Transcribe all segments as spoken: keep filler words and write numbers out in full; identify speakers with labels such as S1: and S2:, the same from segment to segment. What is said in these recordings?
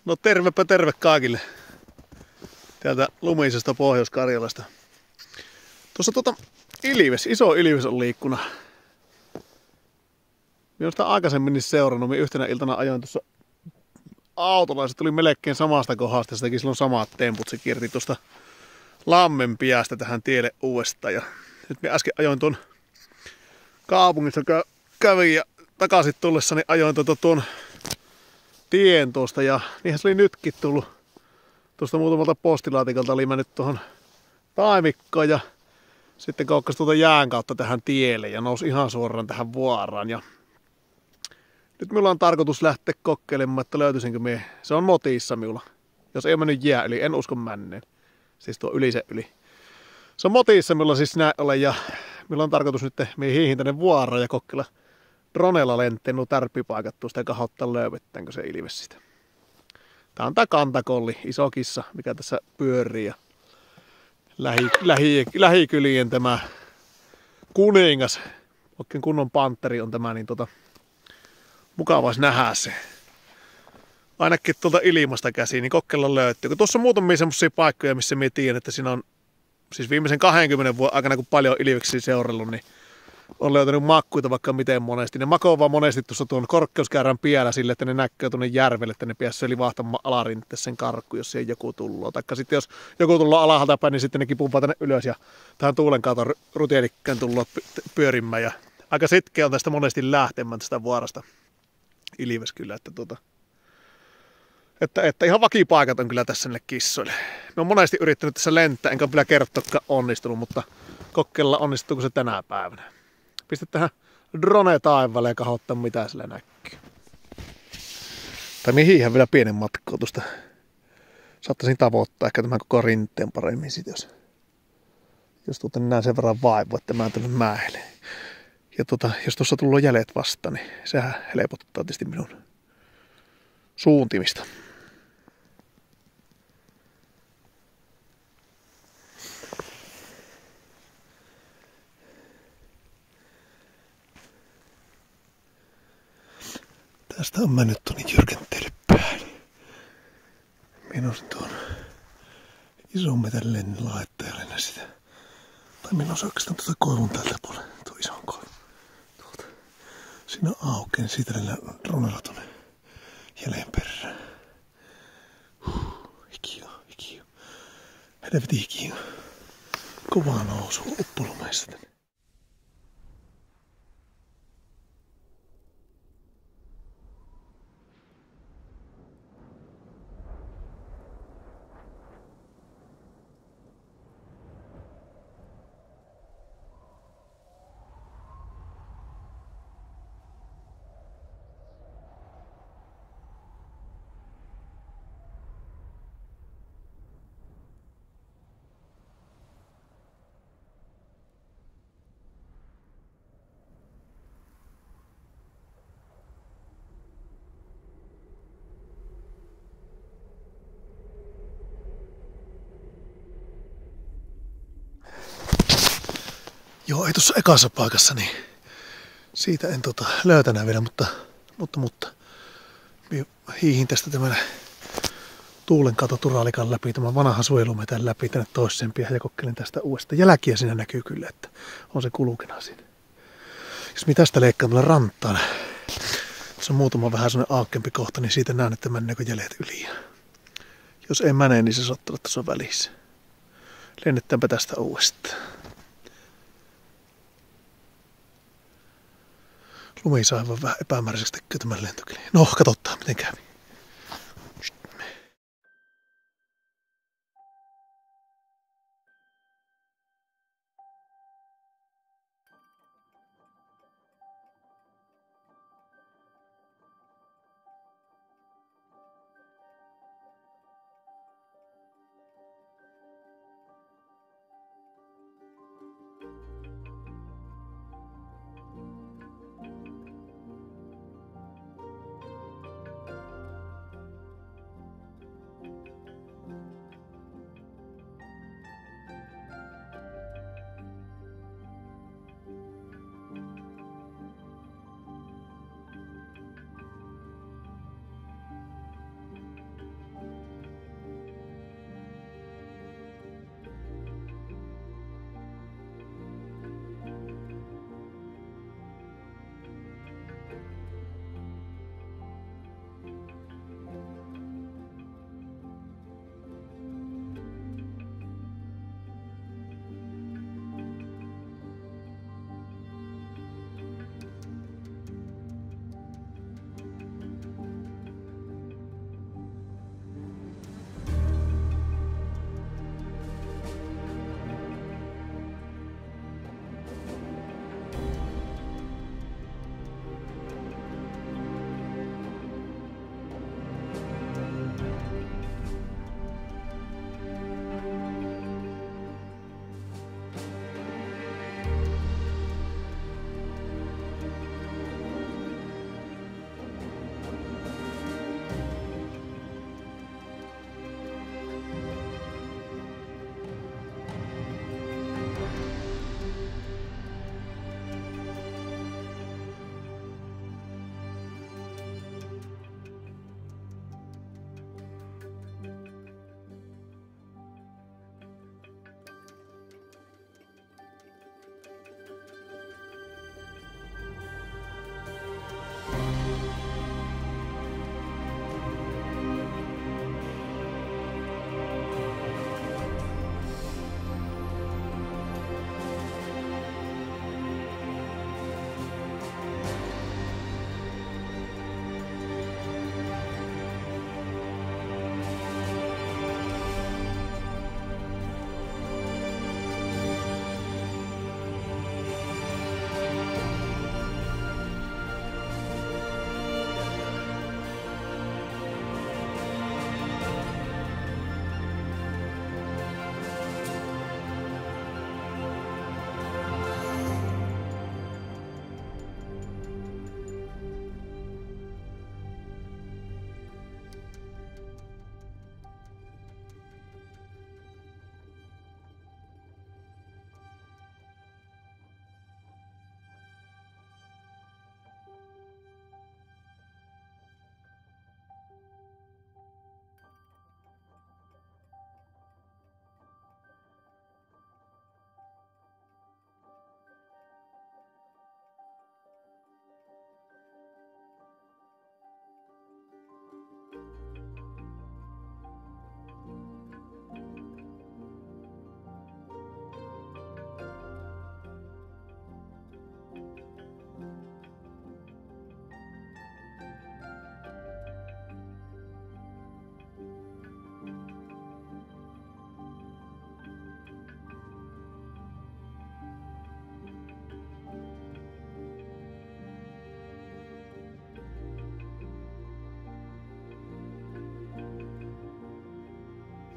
S1: No tervepä terve kaikille täältä lumisesta Pohjois-Karjalasta. Tuossa tuota ilves, iso ilves on liikkunut. Minä olen sitä aikaisemmin niin seurannut. Minä yhtenä iltana ajoin tuossa autolla. Se tuli melkein samasta kohdasta. Se teki silloin samat temput. Se kierti tuosta Lammenpiästä tähän tielle uudestaan. Ja nyt minä äsken ajoin tuon kaupungissa kävin ja takaisin tullessani ajoin tuota tuon tien tuosta. Ja niinhän se oli nytkin tullut. Tuosta muutamalta postilaatikolta oli mennyt tuohon taimikkoon ja sitten kaukkasi tuota jään kautta tähän tielle ja nousi ihan suoraan tähän vuoraan. Ja nyt minulla on tarkoitus lähteä kokeilemaan, että löytyisinkö mie. Se on motissa minulla. Jos ei ole mennyt jää yli, en usko männeen. Siis tuo yli se yli. Se on motissa minulla siis näin ole ja minulla on tarkoitus nyt mie hiihin tänne vuoraan ja kokeilla dronella lenteen nuo tärppipaikat tuosta ja kahottaa löydettäänkö se ilves sitä. Tää on tää kantakolli, iso kissa, mikä tässä pyörii. Ja lähi, lähi, lähikylien tämä kuningas, oikein kunnon pantteri on tämä, niin tota, mukava olisi nähdä se. Ainakin tuolta ilmasta käsiin, niin kokeilla löytyy. Tuossa on muutamia semmosia paikkoja, missä minä tiedän, että siinä on siis viimeisen kahdenkymmenen vuoden aikana, kun paljon ilveksiä seurannut, niin on löytänyt makkuita vaikka miten monesti. Ne makoo vaan monesti tuossa tuon korkeuskäärän pielä sille, että ne näkyy tuonne järvelle, että ne pääsee livahtamaan alarinteessä sen karkku, jos siihen joku tulloo. Taikka sitten jos joku tulloo alhaalta päin, niin sitten ne kipumpaa tänne ylös ja tähän tuulen kautta rutielikään tulloo pyörimään. Ja aika sitkeä on tästä monesti lähtemään tästä vuorasta ilves kyllä, että, tuota, että, että ihan vakipaikat on kyllä tässä näille kissoille. Me on monesti yrittänyt tässä lentää, enkä vielä kertoakaan onnistunut, mutta kokeilla onnistuuko se tänä päivänä. Pistä tähän drone taivaalle ja kahottaa mitä sillä näkyy. Tai mihin vielä pienen matkaa tuosta. Saattaisin tavoittaa ehkä tämän koko rinteen paremmin sit, jos, jos tuota näen sen verran vaivua, että mä tuonne mäelle. Ja tuota, jos tuossa tullaan jäljet vastaan, niin sehän helpottaa tietysti minun suuntimista. Tästä on mennyt tuonne jyrkenteelle päälle. Minä olisin tuon ison metän laittajalle sitä. Tai minä olisin oikeastaan tuota koivun tältä puolella. Tuo ison koivun. Tuolta. Siinä on auki, niin siitä lennään dronella tuonne jäljen perään. Huh, hiki on, hiki on. Helvetin hiki on. Kovaa nousu uppulumeista tänne. Joo, ei tuossa ekassa paikassa, niin siitä en tota löytänä vielä, mutta, mutta, mutta hiihin tästä tämän tuulen kato turalikan läpi, tämän vanhan suojelumetän läpi tänne toiseen pian ja kokkelen tästä uudestaan. Jälkiä siinä näkyy kyllä, että on se kulkena siinä. Jos minä tästä leikkaan tuolla rantaan, se on muutama vähän sellainen aakkempi kohta, niin siitä näen, että menneekö jäljet yli. Jos ei mene, niin se saattaa olla tuossa välissä. Lennetäänpä tästä uudestaan. Lumi saa aivan vähän epämääräiseksi tekee tämän lentokeli. No, katsotaan miten kävi.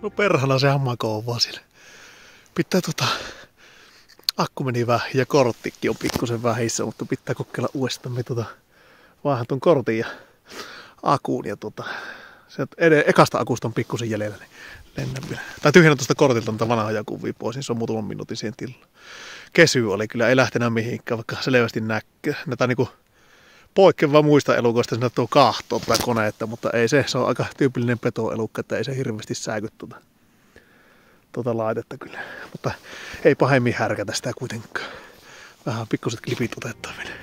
S1: No perhana se hammakoon vaan sille. Pitää tota... Akku meni vähän ja korttikin on pikkusen vähissä, mutta pitää kokeilla uudestaan. Me tota... Vaihan ton kortin ja akuun ja tota... Sieltä ed- ekasta akusta on pikkusen jäljellä, niin lennän vielä. Tai tyhjennä tuosta kortilta niitä vanhaa jakuvia pois, niin se on muutaman minuutin siihen tilalla. Kesy oli kyllä, ei lähtenyt mihinkään, vaikka selvästi näkyy. Näitä niinku poikkeavaa muista elukoista, sinne tuo kahtoo tätä koneetta, mutta ei se, se on aika tyypillinen petoelukka, että ei se hirveästi säiky tuota, tuota laitetta kyllä. Mutta ei pahemmin härkätä sitä kuitenkaan. Vähän pikkuset klipit otetaan vielä.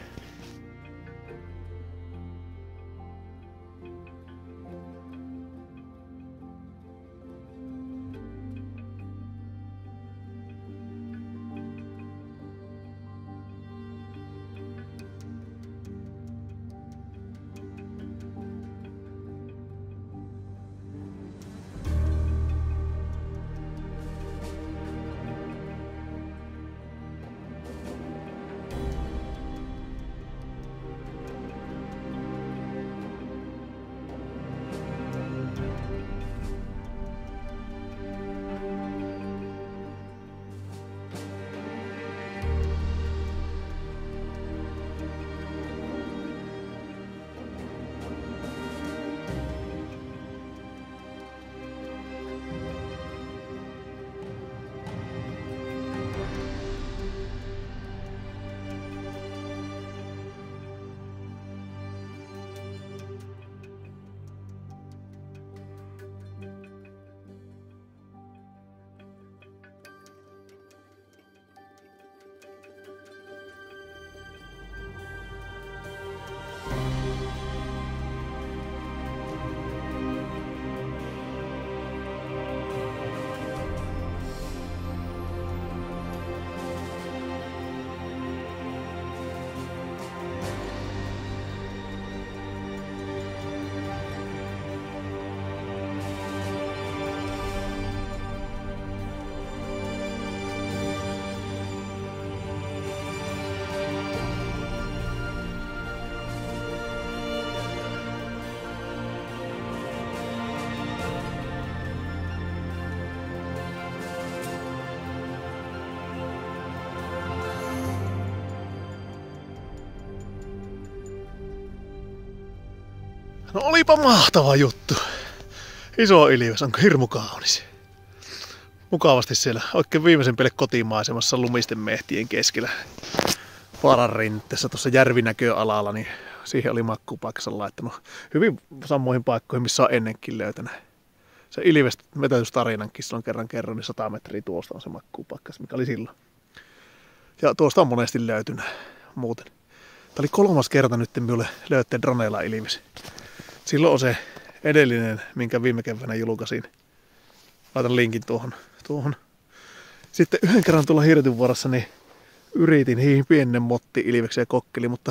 S1: No olipa mahtava juttu. Iso ilves, onko hirmu kaunis. Mukavasti siellä oikein viimeisen pelle kotimaisemassa lumisten mehtien keskellä. Vaaran rinteessä tuossa järvinäköalalla, niin siihen oli makkupaikassa laittanut hyvin samoihin paikkoihin, missä on ennenkin löytänyt. Se ilves metätystarinankin silloin kerran kerran, niin sata metriä tuosta on se makkupaikka, mikä oli silloin. Ja tuosta on monesti löytynyt muuten. Tämä oli kolmas kerta nyt minulle löytteen droneilla ilves. Silloin on se edellinen, minkä viime keväänä julkaisin. Laitan linkin tuohon. tuohon. Sitten yhden kerran tuolla Hirtyvuorossa niin yritin hiihin pienen motti ilveksiä kokkeli, mutta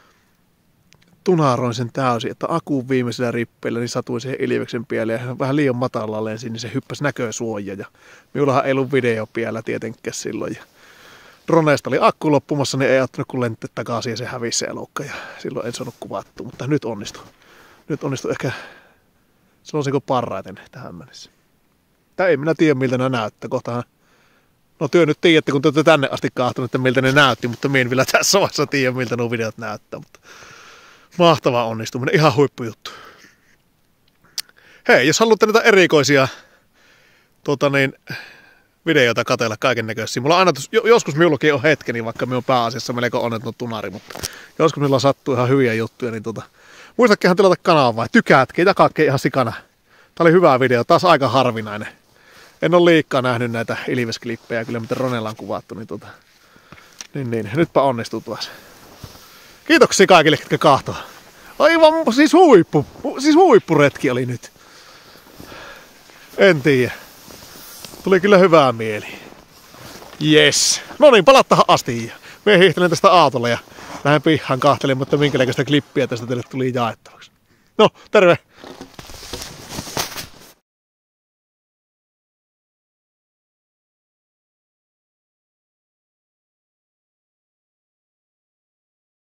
S1: tunaroin sen täysin, että akuun viimeisellä rippeillä niin satuin siihen ilveksen pieleen ja vähän liian matalalla lensin, niin se hyppäsi näkösuoja. Ja minullahan ei ollut video piellä tietenkään silloin. Ja droneesta oli akku loppumassa, niin ei ottanut kun lentää takaisin ja se hävisi se elukka. Ja silloin en saanut kuvattua, mutta nyt onnistui. Nyt onnistui ehkä sanoisinko parhaiten tähän mennessä. Tai ei minä tiedä miltä ne näyttää. Kohtahan, no työ nyt tiedätte, kun te olette tänne asti kahtunut, että miltä ne näytti, mutta minä en vielä tässä vaiheessa tiedä miltä nuo videot näyttää. Mutta mahtava onnistuminen, ihan huippujuttu. Hei, jos haluatte näitä erikoisia tuota niin, videoita katsella kaiken näköisiä. Mulla on aina, joskus minullakin on hetkeni, vaikka minun on pääasiassa melko onneton tunari, mutta joskus minulla sattuu ihan hyviä juttuja, niin tuota, muistatkehan tilata kanavaa, tykäätkin, jakaakin ihan sikana. Tää oli hyvä video, taas aika harvinainen. En ole liikaa nähnyt näitä ilvesklippejä, kyllä mitä Ronella on kuvattu, niin, tuota, niin, niin nytpä onnistuu tuossa. Kiitoksia kaikille, ketkä kahtoo. Aivan siis huippu, siis huippuretki oli nyt. En tiedä. Tuli kyllä hyvää mieli. Yes. No niin, palattahan asti. Mie hiihtelen tästä autolla ja lähden pihaan kahtelemaan, mutta minkä näköistä klippiä tästä teille tuli jaettavaksi. No, terve!